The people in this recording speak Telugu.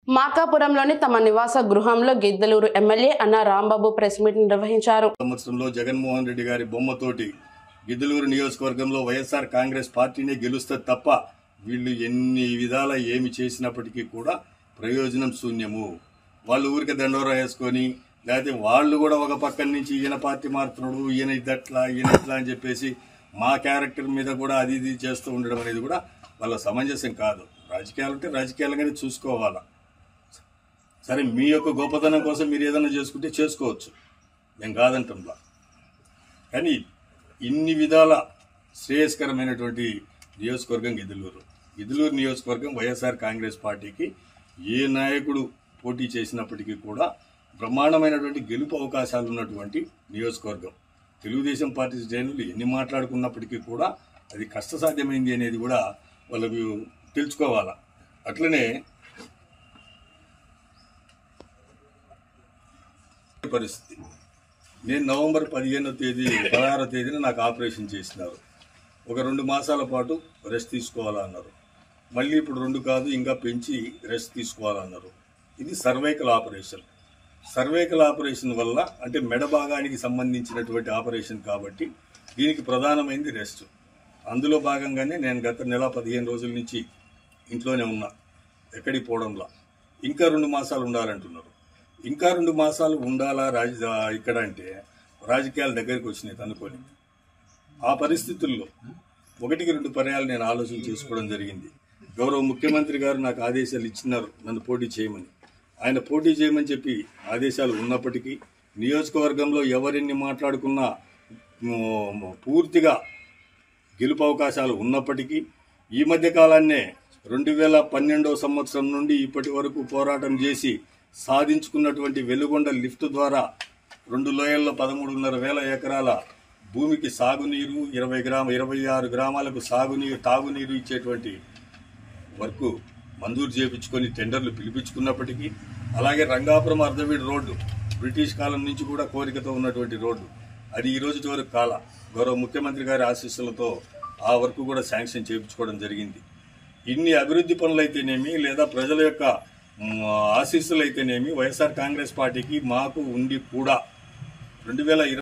మార్కాపురంలోని తమ నివాస గృహంలో గిద్దలూరు ఎమ్మెల్యే అన్న రాంబాబు ప్రెస్ మీట్ నిర్వహించారు. సంవత్సరంలో జగన్మోహన్ రెడ్డి గారి బొమ్మతోటి గిద్దలూరు నియోజకవర్గంలో వైఎస్ఆర్ కాంగ్రెస్ పార్టీనే గెలుస్తుంది తప్ప వీళ్ళు ఎన్ని విధాల ఏమి చేసినప్పటికీ కూడా ప్రయోజనం శూన్యము. వాళ్ళు ఊరికి దండోరా వేసుకొని లేకపోతే వాళ్ళు కూడా ఒక పక్కన నుంచి ఈయన పార్టీ మారుతున్నాడు, ఈయన ఇదట్లా ఈయన ఇట్లా అని చెప్పేసి మా క్యారెక్టర్ మీద కూడా అది ఇది చేస్తూ ఉండడం అనేది కూడా వాళ్ళ సమంజసం కాదు. రాజకీయాలు అంటే రాజకీయాలుగానే చూసుకోవాలా. సరే, మీ యొక్క గొప్పతనం కోసం మీరు ఏదైనా చేసుకుంటే చేసుకోవచ్చు, నేను కాదంటంలా. కానీ ఇన్ని విధాల శ్రేయస్కరమైనటువంటి నియోజకవర్గం గిద్దలూరు నియోజకవర్గం వైఎస్ఆర్ కాంగ్రెస్ పార్టీకి ఏ నాయకుడు పోటీ చేసినప్పటికీ కూడా బ్రహ్మాండమైనటువంటి గెలుపు అవకాశాలు ఉన్నటువంటి నియోజకవర్గం. తెలుగుదేశం పార్టీ శ్రేణులు ఎన్ని మాట్లాడుకున్నప్పటికీ కూడా అది కష్టసాధ్యమైంది అనేది కూడా వాళ్ళకు తెలుసుకోవాలా. అట్లనే పరిస్థితి, నేను నవంబర్ 16వ తేదీన నాకు ఆపరేషన్ చేసినారు. ఒక 2 మాసాల పాటు రెస్ట్ తీసుకోవాలన్నారు. మళ్ళీ ఇప్పుడు 2 కాదు ఇంకా పెంచి రెస్ట్ తీసుకోవాలన్నారు. ఇది సర్వైకల్ ఆపరేషన్. సర్వైకల్ ఆపరేషన్ వల్ల అంటే మెడ భాగానికి సంబంధించినటువంటి ఆపరేషన్ కాబట్టి దీనికి ప్రధానమైనది రెస్ట్. అందులో భాగంగానే నేను గత నెల 15 రోజుల నుంచి ఇంట్లోనే ఉన్నా, ఎక్కడికి పోవడంలా. ఇంకా 2 మాసాలు ఉండాలంటున్నారు. ఇంకా 2 మాసాలు ఉండాలా ఇక్కడ అంటే రాజకీయాల దగ్గరికి వచ్చినాయి అనుకోని. ఆ పరిస్థితుల్లో 1-2 పర్యాలు నేను ఆలోచన చేసుకోవడం జరిగింది. గౌరవ ముఖ్యమంత్రి గారు నాకు ఆదేశాలు ఇచ్చినారు నన్ను పోటీ చేయమని. ఆయన పోటీ చేయమని చెప్పి ఆదేశాలు ఉన్నప్పటికీ నియోజకవర్గంలో ఎవరిన్ని మాట్లాడుకున్నా పూర్తిగా గెలుపు అవకాశాలు ఉన్నప్పటికీ ఈ మధ్య కాలాన్నే 2012వ సంవత్సరం నుండి ఇప్పటి వరకు పోరాటం చేసి సాధించుకున్నటువంటి వెలుగొండ లిఫ్ట్ ద్వారా 2 లోయల్లో 13,500 ఎకరాల భూమికి సాగునీరు, 26 గ్రామాలకు తాగునీరు ఇచ్చేటువంటి వర్క్ మంజూరు చేయించుకొని టెండర్లు పిలిపించుకున్నప్పటికీ, అలాగే రంగాపురం అర్ధవీడు రోడ్డు బ్రిటిష్ కాలం నుంచి కూడా కోరికతో ఉన్నటువంటి రోడ్డు, అది ఈ రోజు వరకు గౌరవ ముఖ్యమంత్రి గారి ఆశీస్సులతో ఆ వర్క్ కూడా శాంక్షన్ చేయించుకోవడం జరిగింది. ఇన్ని అభివృద్ధి పనులైతేనేమి లేదా ప్రజల యొక్క ఆశీస్సులు అయితేనేమి వైఎస్ఆర్ కాంగ్రెస్ పార్టీకి మాకు ఉండి కూడా 2020